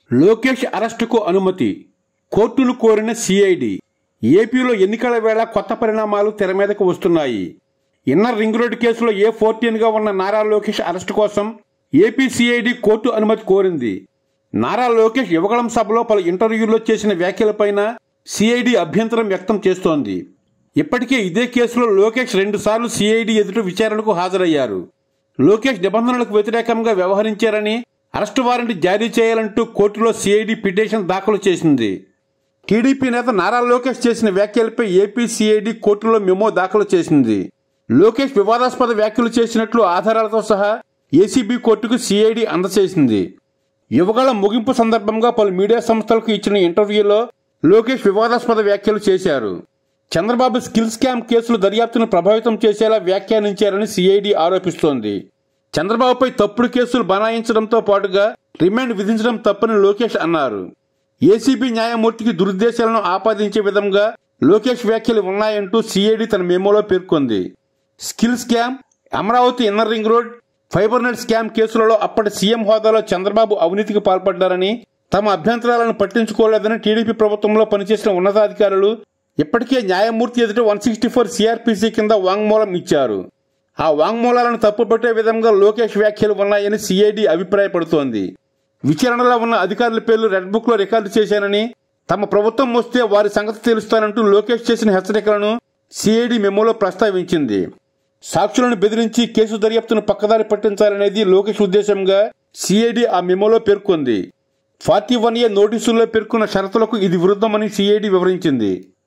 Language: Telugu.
లోకేష్ అరెస్టుకు అనుమతి, కోర్టును కోరిన సిఐడి. ఏపీలో ఎన్నికల వేళ కొత్త పరిణామాలు తెర మీదకు వస్తున్నాయి. ఇన్నర్ రింగ్ రోడ్డు కేసులో A14గా ఉన్న నారా లోకేష్ అరెస్టు కోసం ఏపీ సిఐడి కోర్టు అనుమతి కోరింది. నారా లోకేష్ యువగళం సభలో పలు ఇంటర్వ్యూల్లో చేసిన వ్యాఖ్యలపైన సిఐడి అభ్యంతరం వ్యక్తం చేస్తోంది. ఇప్పటికే ఇదే కేసులో లోకేష్ 2 సార్లు సిఐడి ఎదుట విచారణకు హాజరయ్యారు. లోకేష్ నిబంధనలకు వ్యతిరేకంగా వ్యవహరించారని అరెస్టు వారెంట్ జారీ చేయాలంటూ కోర్టులో సిఐడి పిటిషన్ దాఖలు చేసింది. టీడీపీ నేత నారా లోకేష్ చేసిన వ్యాఖ్యలపై ఏపీ సిఐడి కోర్టులో మెమో దాఖలు చేసింది. లోకేష్ వివాదాస్పద వ్యాఖ్యలు చేసినట్లు ఆధారాలతో సహా ఏసీబీ కోర్టుకు సిఐడి అందజేసింది. యువగళం ముగింపు సందర్భంగా పలు మీడియా సంస్థలకు ఇచ్చిన ఇంటర్వ్యూలో లోకేష్ వివాదాస్పద వ్యాఖ్యలు చేశారు. చంద్రబాబు స్కిల్ స్కామ్ కేసులు దర్యాప్తును ప్రభావితం చేసేలా వ్యాఖ్యానించారని సిఐడి ఆరోపిస్తోంది. చంద్రబాబుపై తప్పుడు కేసులు బనాయించడంతో పాటుగా రిమాండ్ విధించడం తప్పని లోకేష్ అన్నారు. ఏసీబీ న్యాయమూర్తికి దురుద్దేశాలను ఆపాదించే విధంగా లోకేష్ వ్యాఖ్యలు ఉన్నాయంటూ సిఐడి తన మెమోలో పేర్కొంది. Skill scam, Amaravati inner ring road, fiber net scam కేసులలో అప్పటి సీఎం హోదాలో చంద్రబాబు అవినీతికి పాల్పడ్డారని, తమ అభ్యంతరాలను పట్టించుకోలేదని టీడీపీ ప్రభుత్వంలో పనిచేసిన ఉన్నతాధికారులు ఇప్పటికే న్యాయమూర్తి ఎదుట 164 సిఆర్పిసి కింద వాంగ్మూలం ఇచ్చారు. ఆ వాంగ్మూలాలను తప్పుపట్టే విధంగా లోకేష్ వ్యాఖ్యలు ఉన్నాయని సిఐడి అభిప్రాయపడుతోంది. విచారణలో ఉన్న అధికారుల పేర్లు రెడ్ బుక్ లో రికార్డు చేశానని, తమ ప్రభుత్వం వస్తే వారి సంగతి తెలుస్తానంటూ లోకేష్ చేసిన హెచ్చరికలను సిఐడి మెమోలో ప్రస్తావించింది. సాక్షులను బెదిరించి కేసు దర్యాప్తును పక్కదారి పట్టించాలనేది లోకేష్ ఉద్దేశంగా సిఐడి ఆ మెమోలో పేర్కొంది. 41A నోటీసుల్లో పేర్కొన్న షరతులకు ఇది విరుద్ధమని సిఐడి వివరించింది.